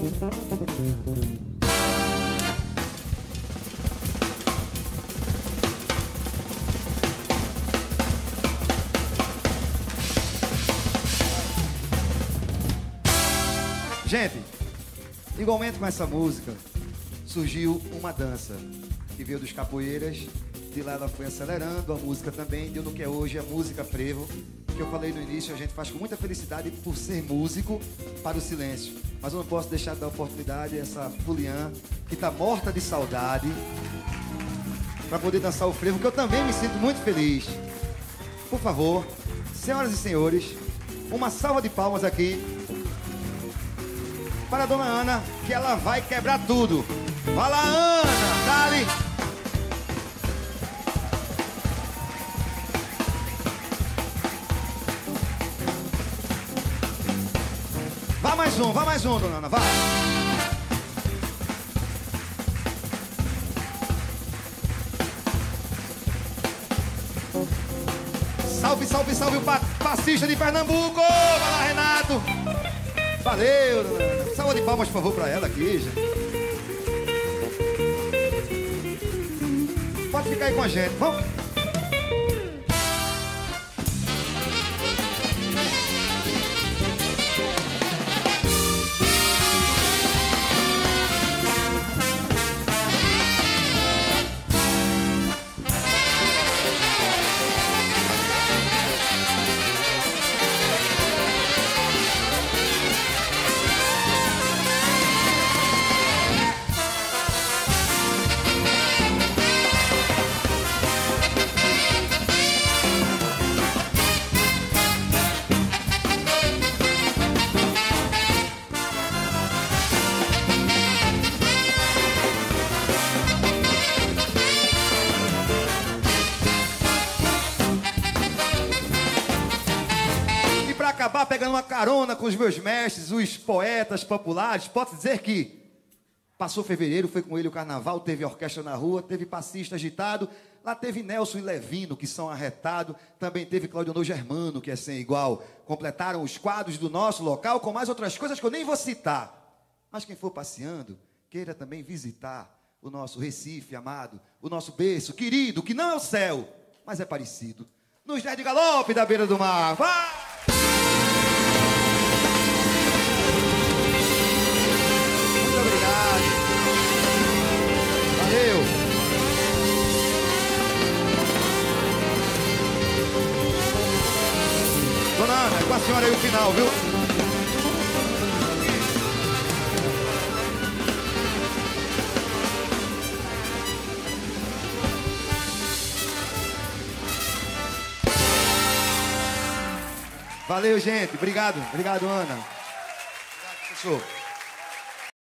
Gente, igualmente com essa música, surgiu uma dança que veio dos capoeiras. De lá ela foi acelerando, a música também deu no que é hoje a música frevo, que eu falei no início, a gente faz com muita felicidade por ser músico para o silêncio. Mas eu não posso deixar de dar oportunidade a essa Fulian, que está morta de saudade, para poder dançar o frevo, que eu também me sinto muito feliz. Por favor, senhoras e senhores, uma salva de palmas aqui para a dona Ana, que ela vai quebrar tudo. Vai lá, Ana, dale! Vai mais um, dona Ana, vai! Salve, salve, salve o passista de Pernambuco! Vai lá, Renato! Valeu, dona Ana. Salva de palmas, por favor, pra ela aqui, gente. Pode ficar aí com a gente, vamos? Acabar pegando uma carona com os meus mestres, os poetas populares, posso dizer que passou fevereiro, foi com ele o carnaval, teve orquestra na rua, teve passista agitado, lá teve Nelson e Levino, que são arretados, também teve Claudionor Germano, que é sem igual, completaram os quadros do nosso local, com mais outras coisas que eu nem vou citar. Mas quem for passeando, queira também visitar o nosso Recife amado, o nosso berço querido, que não é o céu, mas é parecido, nos Dez de Galope da beira do mar. Vai! Valeu! Dona Ana, é com a senhora aí o final, viu? Valeu, gente. Obrigado. Obrigado, Ana. Obrigado, professor.